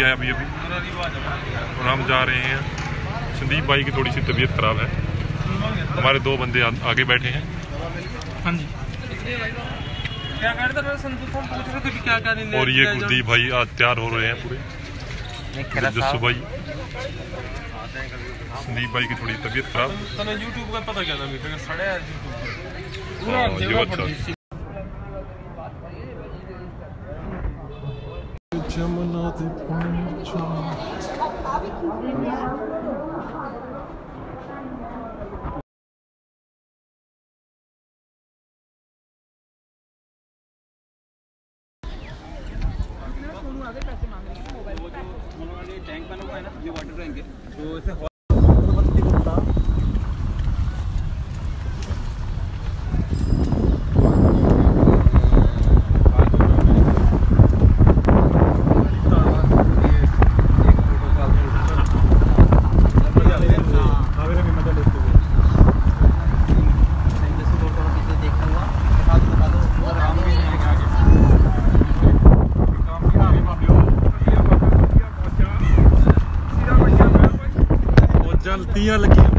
है अभी अभी, और हम जा रहे हैं। संदीप भाई की थोड़ी सी तबीयत खराब है, हमारे 2 बंदे आगे बैठे हैं। हाँ जी, क्या कर रहे थे? पूछ रहे थे कि क्या क्या। और ये कुलदीप भाई आज तैयार हो रहे हैं पूरे। जस्सू भाई, संदीप भाई की थोड़ी तबीयत खराब। तने यूट्यूब का पता क्या था? मेरे सड़े है जो अच्छा जमुना ते पहुंचा। टैंक बना हुआ है ना, ये वाटर टैंक है, तो इसे जल्दियां लगी।